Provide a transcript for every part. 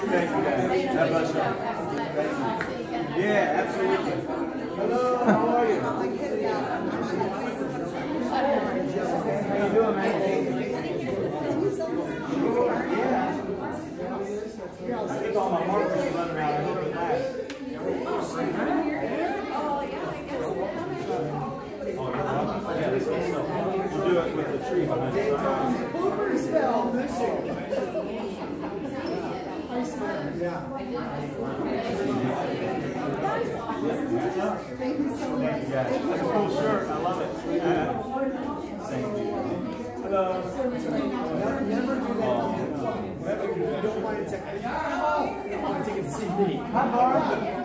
Thank you, guys. God bless you. Yeah, absolutely. Hello, how are you? How you doing, man? Yeah. I think all my markers are running out. I hope it lasts. We'll do it with the tree behind us. Thank you so much. That's a cool shirt. I love it. Thank you. Hello. Never do that. You don't want to take it. You want to take it to see me. Hi, Barb.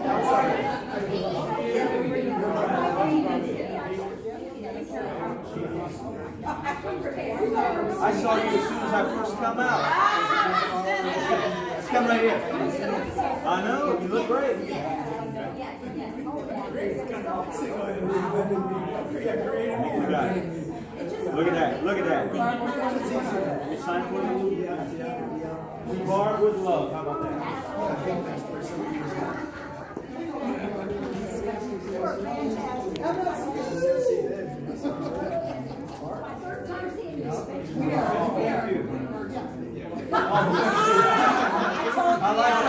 I saw you as soon as I first come out. Come right here. I know, you look great. Look at that, look at that. You sign for me? Barb with love, how about that? I like